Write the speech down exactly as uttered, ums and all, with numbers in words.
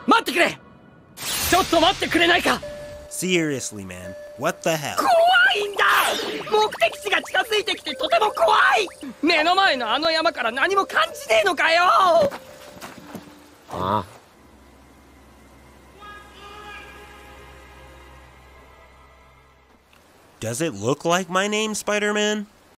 待ってくれ。ちょっと待ってくれないか。 Seriously, man. What the hell? 怖いんだ。目的地が近づいてきてとても怖い。目の前のあの山から何も感じねえのかよ。 ああ。 Does it look like my name, Spider-Man?